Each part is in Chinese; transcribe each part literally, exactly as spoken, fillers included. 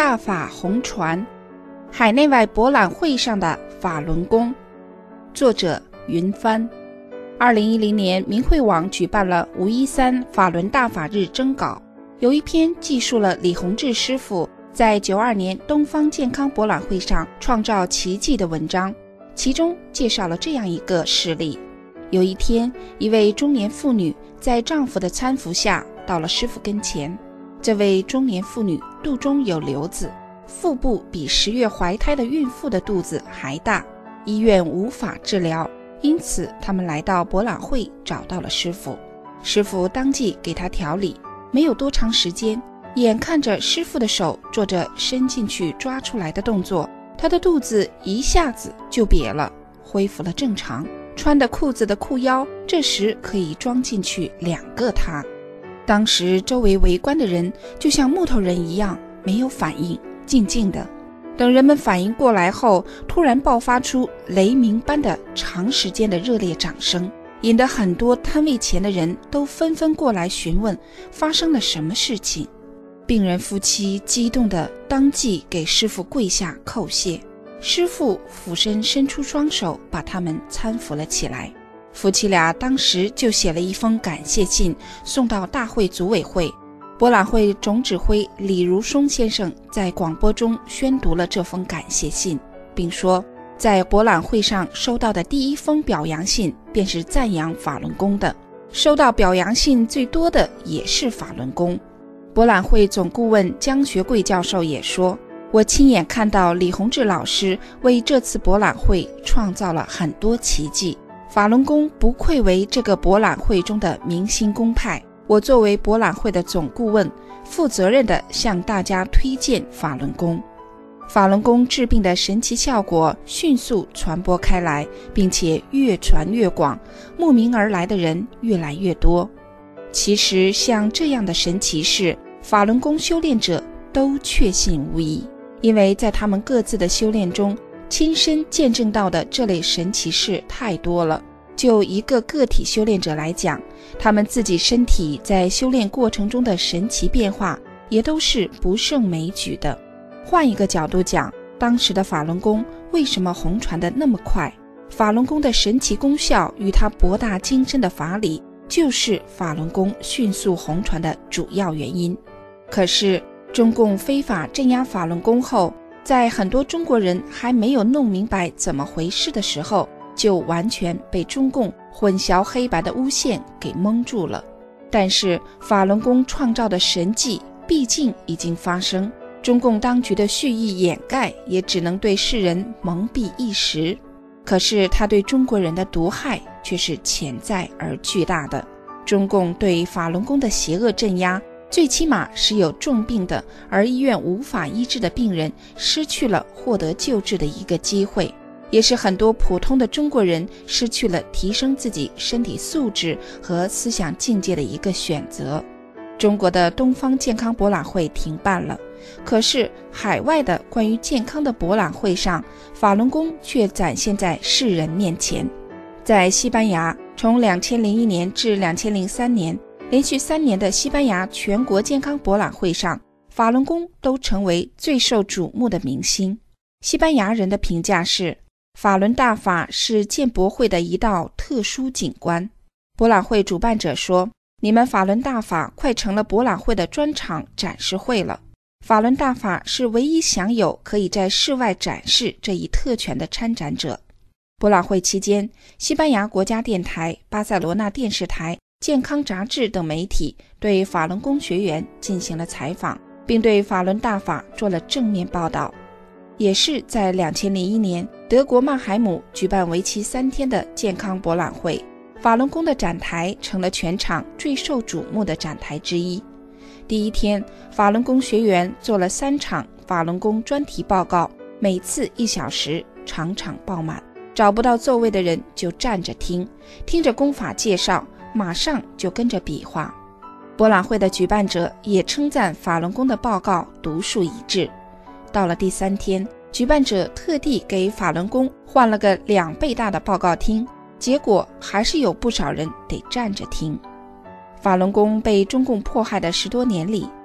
大法红传，海内外博览会上的法轮功。作者云帆。二零一零年，明慧网举办了五一三法轮大法日征稿，有一篇记述了李洪志师傅在九二年东方健康博览会上创造奇迹的文章，其中介绍了这样一个事例。有一天，一位中年妇女在丈夫的搀扶下到了师傅跟前。这位中年妇女肚中有瘤子，腹部比十月怀胎的孕妇的肚子还大，医院无法治疗，因此他们来到博览会找到了师傅。师傅当即给她调理，没有多长时间，眼看着师傅的手做着伸进去抓出来的动作，她的肚子一下子就瘪了，恢复了正常，穿的裤子的裤腰这时可以装进去两个她。当时周围围观的人就像木头人一样没有反应，静静的等人们反应过来后，突然爆发出雷鸣般的长时间的热烈掌声，引得很多摊位前的人都纷纷过来询问发生了什么事情。病人夫妻激动地当即给师傅跪下叩谢，师傅俯身伸出双手把他们搀扶了起来。夫妻俩当时就写了一封感谢信送到大会组委会。博览会总指挥李如松先生在广播中宣读了这封感谢信，并说在博览会上收到的第一封表扬信便是赞扬法轮功的，收到表扬信最多的也是法轮功。博览会总顾问江学贵教授也说，我亲眼看到李洪志老师为这次博览会创造了很多奇迹，法轮功不愧为这个博览会中的明星功派。我作为博览会的总顾问，负责任地向大家推荐法轮功。法轮功治病的神奇效果迅速传播开来，并且越传越广，慕名而来的人越来越多。其实像这样的神奇事，法轮功修炼者都确信无疑，因为在他们各自的修炼中，亲身见证到的这类神奇事太多了。就一个个体修炼者来讲，他们自己身体在修炼过程中的神奇变化也都是不胜枚举的。换一个角度讲，当时的法轮功为什么红传得那么快？法轮功的神奇功效与它博大精深的法理，就是法轮功迅速红传的主要原因。可是中共非法镇压法轮功后，在很多中国人还没有弄明白怎么回事的时候，就完全被中共混淆黑白的诬陷给蒙住了。但是法轮功创造的神迹毕竟已经发生，中共当局的蓄意掩盖也只能对世人蒙蔽一时。可是他对中国人的毒害却是潜在而巨大的。中共对法轮功的邪恶镇压，最起码使有重病的而医院无法医治的病人失去了获得救治的一个机会，也是很多普通的中国人失去了提升自己身体素质和思想境界的一个选择。中国的东方健康博览会停办了，可是海外的关于健康的博览会上，法轮功却展现在世人面前。在西班牙，从两千零一年至两千零三年，连续三年的西班牙全国健康博览会上，法轮功都成为最受瞩目的明星。西班牙人的评价是，法轮大法是建博会的一道特殊景观。博览会主办者说，你们法轮大法快成了博览会的专场展示会了。法轮大法是唯一享有可以在室外展示这一特权的参展者。博览会期间，西班牙国家电台、巴塞罗那电视台、健康杂志等媒体对法轮功学员进行了采访，并对法轮大法做了正面报道。也是在两千零一年，德国曼海姆举办为期三天的健康博览会，法轮功的展台成了全场最受瞩目的展台之一。第一天，法轮功学员做了三场法轮功专题报告，每次一小时，场场爆满，找不到座位的人就站着听，听着功法介绍，马上就跟着比划。博览会的举办者也称赞法轮功的报告独树一帜。到了第三天，举办者特地给法轮功换了个两倍大的报告厅，结果还是有不少人得站着听。法轮功被中共迫害的十多年里，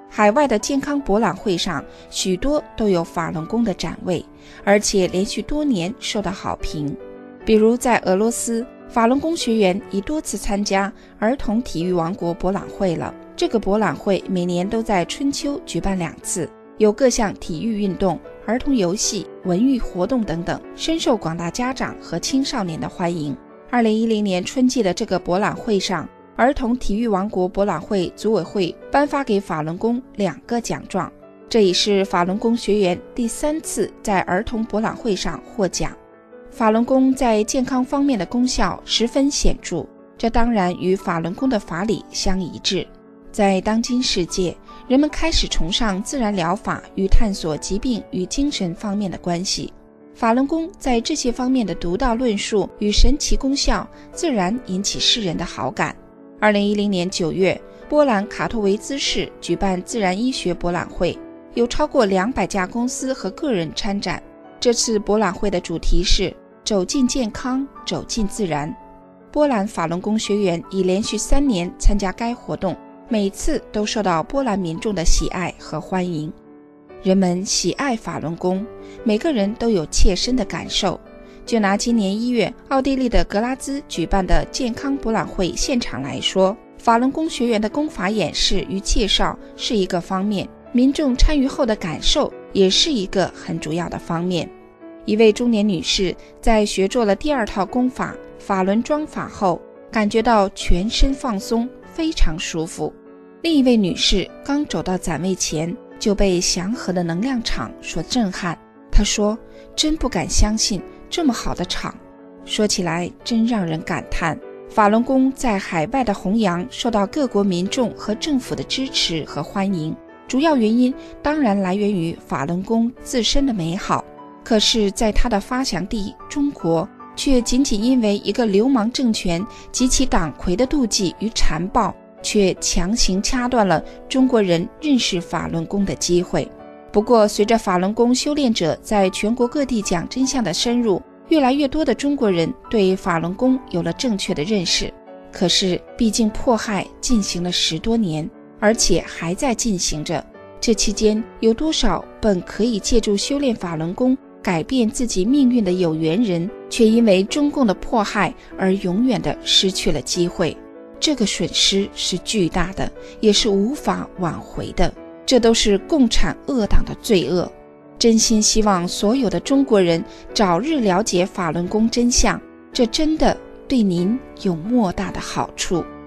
海外的健康博览会上，许多都有法轮功的展位，而且连续多年受到好评。比如在俄罗斯，法轮功学员已多次参加儿童体育王国博览会了。这个博览会每年都在春秋举办两次，有各项体育运动、儿童游戏、文娱活动等等，深受广大家长和青少年的欢迎。二零一零年春季的这个博览会上，儿童体育王国博览会组委会颁发给法轮功两个奖状，这已是法轮功学员第三次在儿童博览会上获奖。法轮功在健康方面的功效十分显著，这当然与法轮功的法理相一致。在当今世界，人们开始崇尚自然疗法与探索疾病与精神方面的关系。法轮功在这些方面的独到论述与神奇功效，自然引起世人的好感。二零一零年九月，波兰卡托维兹市举办自然医学博览会，有超过两百家公司和个人参展。这次博览会的主题是走进健康，走进自然。波兰法轮功学员已连续三年参加该活动，每次都受到波兰民众的喜爱和欢迎。人们喜爱法轮功，每个人都有切身的感受。就拿今年一月奥地利的格拉兹举办的健康博览会现场来说，法轮功学员的功法演示与介绍是一个方面，民众参与后的感受也是一个很主要的方面。一位中年女士在学做了第二套功法法轮桩法后，感觉到全身放松，非常舒服。另一位女士刚走到展位前，就被祥和的能量场所震撼。她说，真不敢相信这么好的场，说起来真让人感叹。法轮功在海外的弘扬受到各国民众和政府的支持和欢迎，主要原因当然来源于法轮功自身的美好。可是在它的发祥地中国，却仅仅因为一个流氓政权及其党魁的妒忌与残暴，却强行掐断了中国人认识法轮功的机会。不过随着法轮功修炼者在全国各地讲真相的深入，越来越多的中国人对法轮功有了正确的认识。可是毕竟迫害进行了十多年，而且还在进行着，这期间有多少本可以借助修炼法轮功改变自己命运的有缘人，却因为中共的迫害而永远地失去了机会。这个损失是巨大的，也是无法挽回的，这都是共产恶党的罪恶。真心希望所有的中国人早日了解法轮功真相，这真的对您有莫大的好处。